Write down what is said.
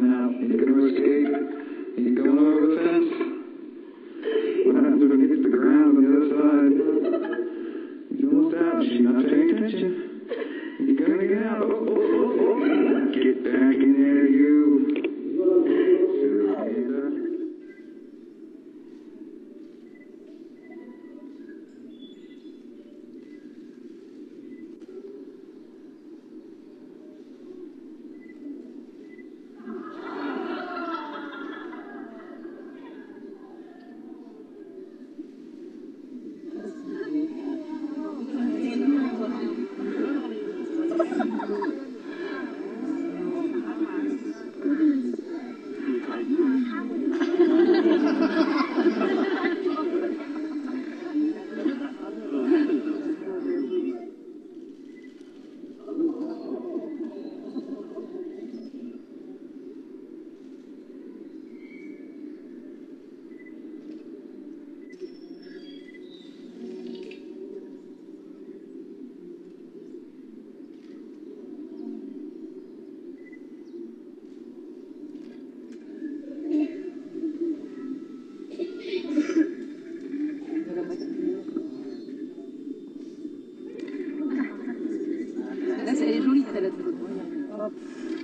out. You're going to escape. You're going over the fence. What happens when it hits the ground on the other side? He's almost out. She's not paying attention. You're going to get out. Oh. Get back in there, you. Là, c'est les jolies, celle-là.